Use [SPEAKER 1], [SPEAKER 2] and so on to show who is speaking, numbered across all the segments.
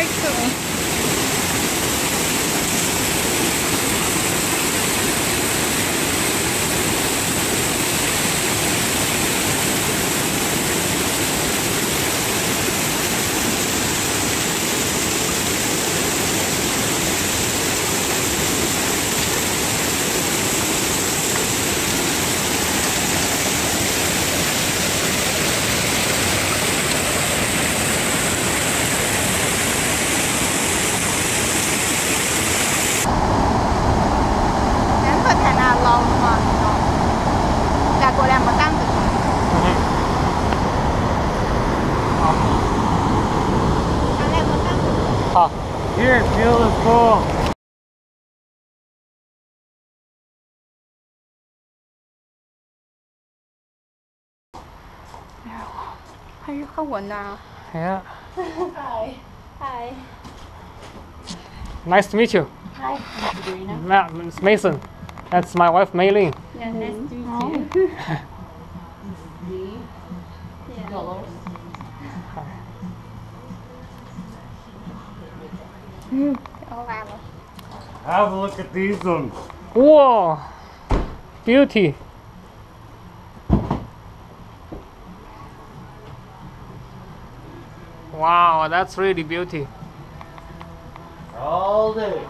[SPEAKER 1] very cool.
[SPEAKER 2] Here, feel the cool.
[SPEAKER 1] 係好暈啊
[SPEAKER 2] Yeah.
[SPEAKER 1] Hi. Hi.
[SPEAKER 2] Nice to meet you.
[SPEAKER 1] Hi.
[SPEAKER 2] It's Mason. That's my wife, Maylene.
[SPEAKER 1] Yeah, nice to meet you. Dolores.
[SPEAKER 2] Have a look at these ones. Whoa! Beauty. Wow, that's really beauty.
[SPEAKER 3] All day.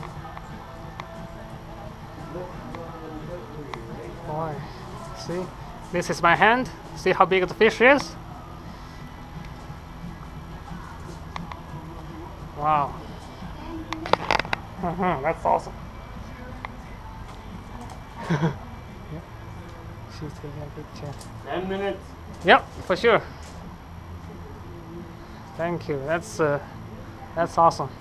[SPEAKER 2] Boy, see? This is my hand. See how big the fish is? Wow. That's awesome. Yeah. She's taking a picture.
[SPEAKER 3] 10 minutes.
[SPEAKER 2] Yep, for sure. Thank you. That's awesome.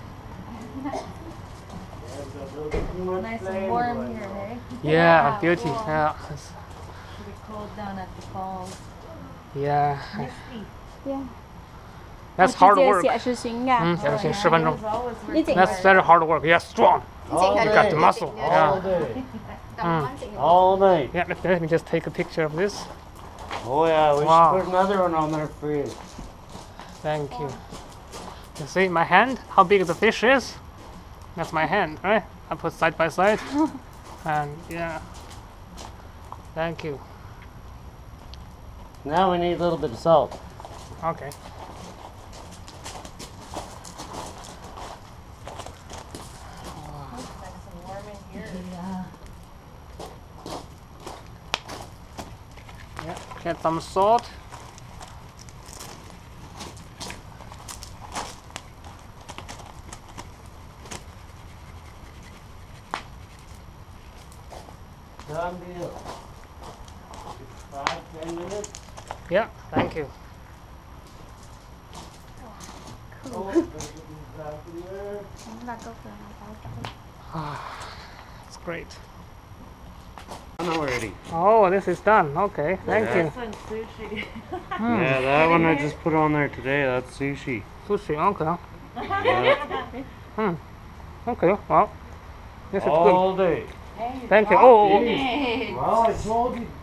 [SPEAKER 1] Nice and warm here, eh?
[SPEAKER 2] Yeah, beauty.
[SPEAKER 1] Wow.
[SPEAKER 2] Yeah.
[SPEAKER 1] Pretty cold down at the falls.
[SPEAKER 2] Yeah.
[SPEAKER 1] Yeah.
[SPEAKER 2] That's hard work.
[SPEAKER 1] 写视频㗎。
[SPEAKER 2] 写视频10分钟。 That's
[SPEAKER 1] That's
[SPEAKER 2] very hard work. Yeah, strong.
[SPEAKER 3] All
[SPEAKER 2] You got
[SPEAKER 3] day.
[SPEAKER 2] the muscle.
[SPEAKER 3] All
[SPEAKER 2] Yeah.
[SPEAKER 3] day. All night.
[SPEAKER 2] Yeah. Let me just take a picture of this.
[SPEAKER 3] Oh yeah, we
[SPEAKER 2] Wow.
[SPEAKER 3] should put another one on there for you.
[SPEAKER 2] Thank you. You see my hand? How big the fish is? That's my hand, right? I put side by side. And yeah. Thank you.
[SPEAKER 3] Now we need a little bit of salt.
[SPEAKER 2] Okay. Yeah, get some salt.
[SPEAKER 3] Done deal. 5-10 minutes.
[SPEAKER 2] Yeah, thank you.
[SPEAKER 3] Oh, exactly there.
[SPEAKER 2] It's great.
[SPEAKER 3] Done already.
[SPEAKER 2] Oh, this is done. Okay, thank
[SPEAKER 3] Yeah.
[SPEAKER 2] you.
[SPEAKER 1] sushi.
[SPEAKER 3] Yeah, that one I just put on there today. That's sushi.
[SPEAKER 2] Sushi, okay.
[SPEAKER 3] Yeah.
[SPEAKER 2] Okay, well, this is good.
[SPEAKER 3] All day.
[SPEAKER 2] Thank you. Oh,
[SPEAKER 3] Well, I told you.